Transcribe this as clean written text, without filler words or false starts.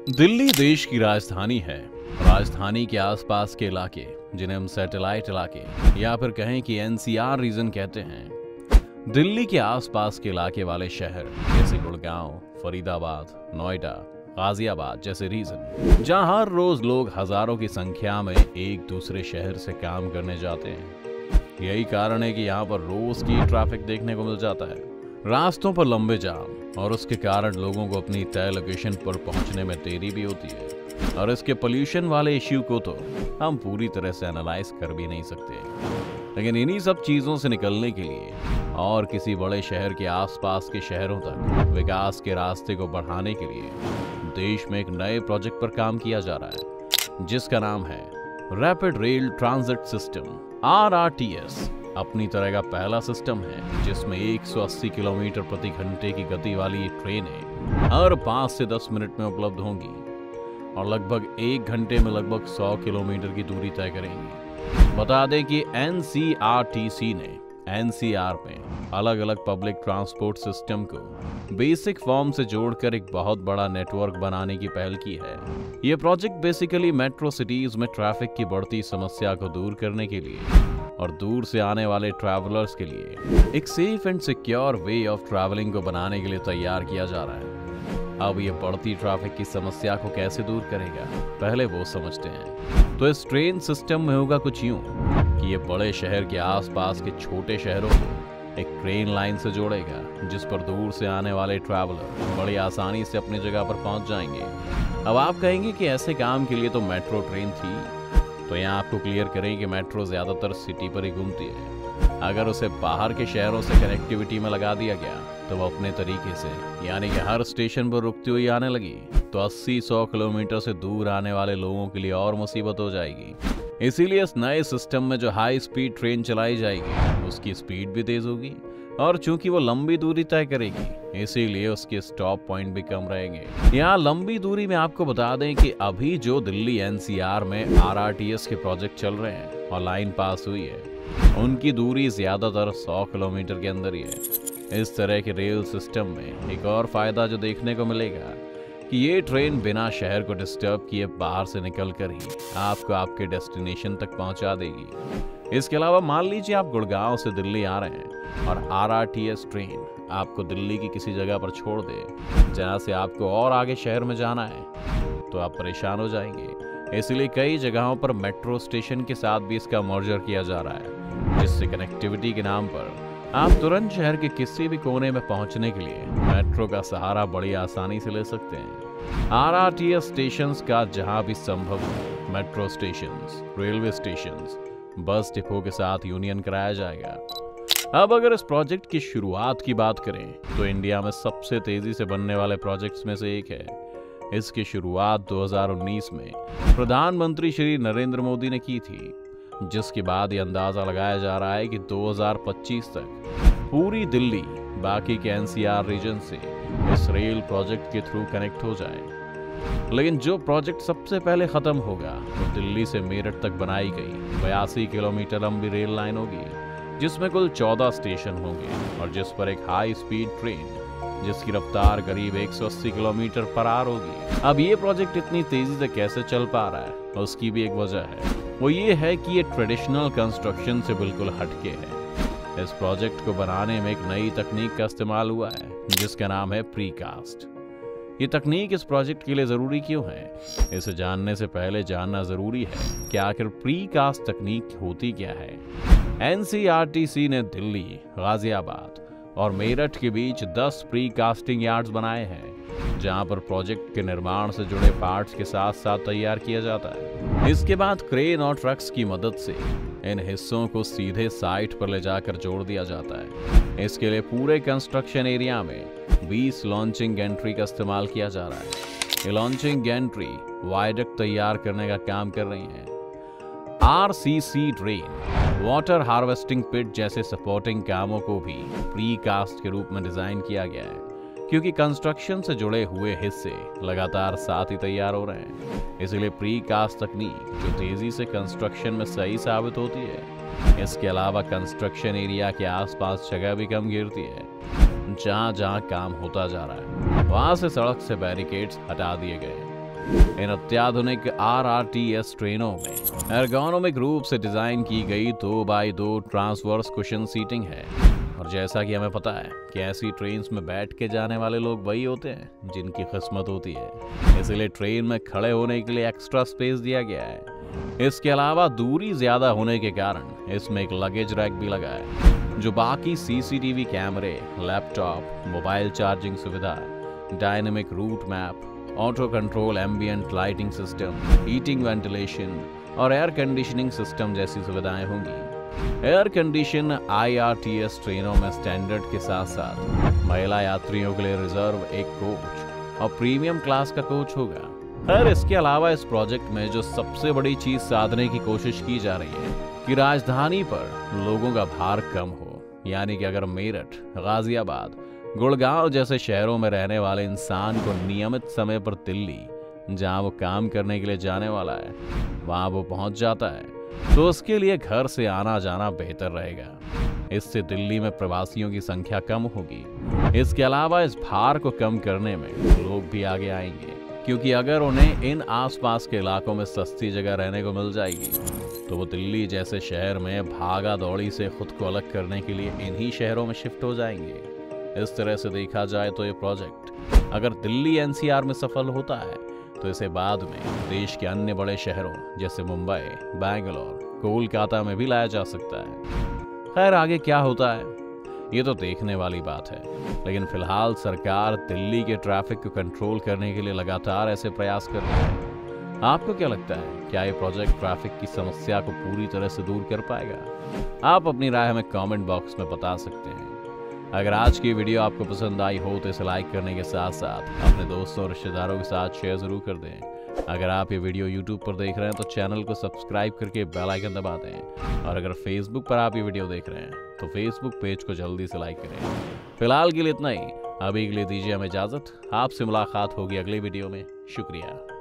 दिल्ली देश की राजधानी है। राजधानी के आसपास के इलाके, जिन्हें हम सैटेलाइट इलाके या फिर कहें कि एनसीआर रीजन कहते हैं, दिल्ली के आसपास के इलाके वाले शहर जैसे गुड़गांव, फरीदाबाद, नोएडा, गाजियाबाद जैसे रीजन, जहां हर रोज लोग हजारों की संख्या में एक दूसरे शहर से काम करने जाते हैं। यही कारण है कि यहाँ पर रोज की ट्रैफिक देखने को मिल जाता है। रास्तों पर लंबे जाम और उसके कारण लोगों को अपनी तय लोकेशन पर पहुंचने में देरी भी होती है। और इसके पोल्यूशन वाले इश्यू को तो हम पूरी तरह से एनालाइज कर भी नहीं सकते। लेकिन इन्हीं सब चीजों से निकलने के लिए और किसी बड़े शहर के आसपास के शहरों तक विकास के रास्ते को बढ़ाने के लिए देश में एक नए प्रोजेक्ट पर काम किया जा रहा है, जिसका नाम है rapid rail transit system RRTS। अपनी तरह का पहला सिस्टम है जिसमें 180 किलोमीटर प्रति घंटे की गति वाली ट्रेनें हर 5 से 10 मिनट में उपलब्ध होंगी और लगभग 1 घंटे में लगभग 100 किलोमीटर की दूरी तय करेंगी। बता दें कि NCRTC ने NCR में अलग अलग पब्लिक ट्रांसपोर्ट सिस्टम को बेसिक फॉर्म से जोड़कर एक बहुत बड़ा नेटवर्क बनाने की पहल की है। यह प्रोजेक्ट बेसिकली मेट्रो सिटीज में ट्रैफिक की बढ़ती समस्या को दूर करने के लिए और दूर से आने वाले ट्रैवलर्स के लिए एक safe and secure way of travelling को बनाने के लिए तैयार किया जा रहा है। अब ये बढ़ती ट्रैफिक की समस्या को कैसे दूर करेगा, पहले वो समझते हैं। तो इस ट्रेन सिस्टम में होगा कुछ यूं कि ये बड़े शहर के आसपास के छोटे शहरों को एक ट्रेन लाइन से जोड़ेगा, जिस पर दूर से आने वाले ट्रैवलर बड़ी आसानी से अपनी जगह पर पहुंच जाएंगे। अब आप कहेंगे कि ऐसे काम के लिए तो मेट्रो ट्रेन थी, तो यहाँ आपको क्लियर करें कि मेट्रो ज्यादातर सिटी पर ही घूमती है। अगर उसे बाहर के शहरों से कनेक्टिविटी में लगा दिया गया तो वो अपने तरीके से, यानी कि हर स्टेशन पर रुकती हुई आने लगी, तो 80-100 किलोमीटर से दूर आने वाले लोगों के लिए और मुसीबत हो जाएगी। इसीलिए इस नए सिस्टम में जो हाई स्पीड ट्रेन चलाई जाएगी उसकी स्पीड भी तेज होगी और चूंकि वो लंबी दूरी तय करेगी इसीलिए उसके स्टॉप पॉइंट भी कम रहेंगे। यहाँ लंबी दूरी में आपको बता दें कि अभी जो दिल्ली NCR में RRTS के प्रोजेक्ट चल रहे हैं और लाइन पास हुई है, उनकी दूरी ज्यादातर 100 किलोमीटर के अंदर ही है। इस तरह के रेल सिस्टम में एक और फायदा जो देखने को मिलेगा कि ये ट्रेन बिना शहर को डिस्टर्ब किए बाहर से निकलकर ही आपको आपके डेस्टिनेशन तक पहुंचा देगी। इसके अलावा मान लीजिए आप गुड़गांव से दिल्ली आ रहे हैं और RRTS ट्रेन आपको दिल्ली की किसी जगह पर छोड़ दे जहां से आपको और आगे शहर में जाना है, तो आप परेशान हो जाएंगे। इसलिए कई जगहों पर मेट्रो स्टेशन के साथ भी इसका मर्जर किया जा रहा है, जिससे कनेक्टिविटी के नाम पर आप तुरंत शहर के किसी भी कोने में पहुंचने के लिए मेट्रो का सहारा बड़ी आसानी से ले सकते हैं। RRTS स्टेशंस का जहां भी संभव हो metro stations, railway stations, bus depot के साथ यूनियन कराया जाएगा। अब अगर इस प्रोजेक्ट की शुरुआत की बात करें तो इंडिया में सबसे तेजी से बनने वाले प्रोजेक्ट्स में से एक है। इसकी शुरुआत 2019 में प्रधानमंत्री श्री नरेंद्र मोदी ने की थी, जिसके बाद ये अंदाजा लगाया जा रहा है कि 2025 तक पूरी दिल्ली बाकी के NCR रीजन से इस रेल प्रोजेक्ट के थ्रू कनेक्ट हो जाए। लेकिन जो प्रोजेक्ट सबसे पहले खत्म होगा वो दिल्ली से मेरठ तक बनाई गई 82 किलोमीटर लंबी रेल लाइन होगी, जिसमें कुल 14 स्टेशन होंगे और जिस पर एक हाई स्पीड ट्रेन जिसकी रफ्तार करीब 180 किलोमीटर पर आवर होगी। अब ये प्रोजेक्ट इतनी तेजी से कैसे चल पा रहा है, उसकी भी एक वजह है। वो ये है कि ये ट्रेडिशनल कंस्ट्रक्शन से बिल्कुल हटके है। इस प्रोजेक्ट को बनाने में एक नई तकनीक का इस्तेमाल हुआ है, जिसका नाम है प्रीकास्ट। ये तकनीक इस प्रोजेक्ट के लिए जरूरी क्यों है, इसे जानने से पहले जानना जरूरी है कि आखिर प्रीकास्ट तकनीक होती क्या है। NCRTC ने दिल्ली, गाजियाबाद और मेरठ के बीच 10 प्रीकास्टिंग यार्ड्स बनाए हैं, जहां पर प्रोजेक्ट के निर्माण से जुड़े पार्ट्स के साथ साथ तैयार किया जाता है। इसके बाद क्रेन और ट्रक्स की मदद से इन हिस्सों को सीधे साइट पर ले जाकर जोड़ दिया जाता है। इसके लिए पूरे कंस्ट्रक्शन एरिया में 20 लॉन्चिंग गैंट्री का इस्तेमाल किया जा रहा है। ये लॉन्चिंग गैंट्री वायडक्ट तैयार करने का काम कर रही हैं। RCC drain, water harvesting pit जैसे सपोर्टिंग कामों को भी प्रीकास्ट के रूप में डिजाइन किया गया है, क्योंकि कंस्ट्रक्शन से जुड़े हुए हिस्से लगातार साथ ही तैयार हो रहे हैं। इसलिए प्रीकास्ट तकनीक जो तेजी से कंस्ट्रक्शन में सही साबित होती है। इसके अलावा कंस्ट्रक्शन एरिया के आसपास जगह भी कम गिरती है। जहां जहां काम होता जा रहा है वहां से सड़क से बैरिकेड्स हटा दिए गए इन अत्याधुनिक RRTS ट्रेनों में एर्गोनोमिक रूप से डिजाइन की गई 2x2 ट्रांसवर्स कुशन सीटिंग है। और जैसा कि हमें पता है कि ऐसी ट्रेन्स में बैठ के जाने वाले लोग वही होते हैं जिनकी किस्मत होती है, इसलिए ट्रेन में खड़े होने के लिए एक्स्ट्रा स्पेस दिया गया है। इसके अलावा दूरी ज्यादा होने के कारण इसमें एक लगेज रैक भी लगा है, जो बाकी CCTV कैमरे, लैपटॉप, मोबाइल चार्जिंग सुविधा, dynamic route map, auto control ambient lighting system, heating, ventilation और एयर कंडीशनिंग सिस्टम जैसी सुविधाएं होंगी। एयर कंडीशन IRTS ट्रेनों में स्टैंडर्ड के साथ साथ महिला यात्रियों के लिए रिजर्व एक कोच और प्रीमियम क्लास का कोच होगा। खैर, इसके अलावा इस प्रोजेक्ट में जो सबसे बड़ी चीज साधने की कोशिश की जा रही है कि राजधानी पर लोगों का भार कम हो। यानी कि अगर मेरठ, गाजियाबाद, गुड़गांव जैसे शहरों में रहने वाले इंसान को नियमित समय पर दिल्ली, जहां वो काम करने के लिए जाने वाला है, वहां वो पहुंच जाता है, तो उसके लिए घर से आना जाना बेहतर रहेगा। इससे दिल्ली में प्रवासियों की संख्या कम होगी। इसके अलावा इस भार को कम करने में लोग भी आगे आएंगे, क्योंकि अगर उन्हें इन आसपास के इलाकों में सस्ती जगह रहने को मिल जाएगी तो वो दिल्ली जैसे शहर में भागा दौड़ी से खुद को अलग करने के लिए इन्हीं शहरों में शिफ्ट हो जाएंगे। इस तरह से देखा जाए तो ये प्रोजेक्ट अगर दिल्ली NCR में सफल होता है तो इसे बाद में देश के अन्य बड़े शहरों जैसे मुंबई, बैंगलोर, कोलकाता में भी लाया जा सकता है। खैर, आगे क्या होता है ये तो देखने वाली बात है, लेकिन फिलहाल सरकार दिल्ली के ट्रैफिक को कंट्रोल करने के लिए लगातार ऐसे प्रयास कर रही है। आपको क्या लगता है, क्या ये प्रोजेक्ट ट्रैफिक की समस्या को पूरी तरह से दूर कर पाएगा? आप अपनी राय हमें कमेंट बॉक्स में बता सकते हैं। अगर आज की वीडियो आपको पसंद आई हो तो इसे लाइक करने के साथ साथ अपने दोस्तों और रिश्तेदारों के साथ शेयर जरूर कर दें। अगर आप ये वीडियो YouTube पर देख रहे हैं तो चैनल को सब्सक्राइब करके बेल आइकन दबा दें। और अगर Facebook पर आप ये वीडियो देख रहे हैं तो Facebook पेज को जल्दी से लाइक करें। फिलहाल के लिए इतना ही। अभी के लिए दीजिए हमें इजाजत। आपसे मुलाकात होगी अगली वीडियो में। शुक्रिया।